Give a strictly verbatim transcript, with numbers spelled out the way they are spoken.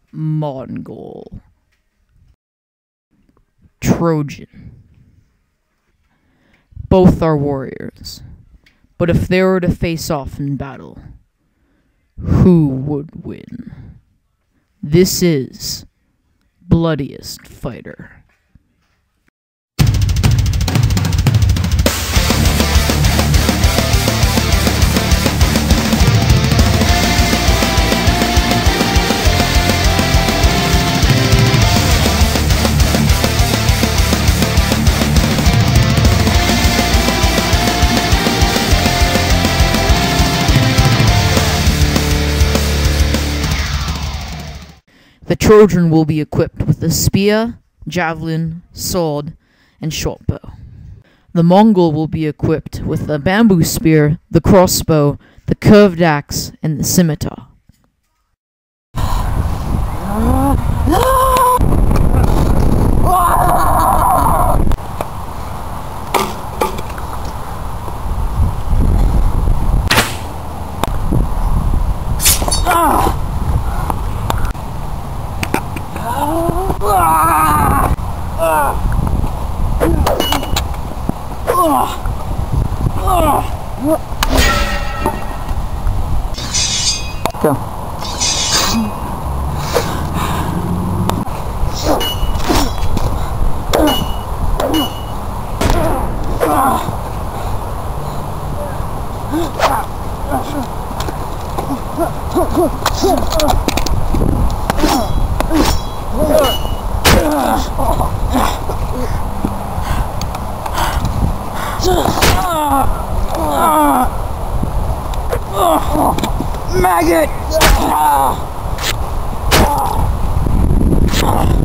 Mongol. Trojan. Both are warriors, but if they were to face off in battle, who would win? This is Bloodiest Fighter. The Trojan will be equipped with a spear, javelin, sword, and short bow. The Mongol will be equipped with the bamboo spear, the crossbow, the curved axe, and the scimitar. Go. Maggot!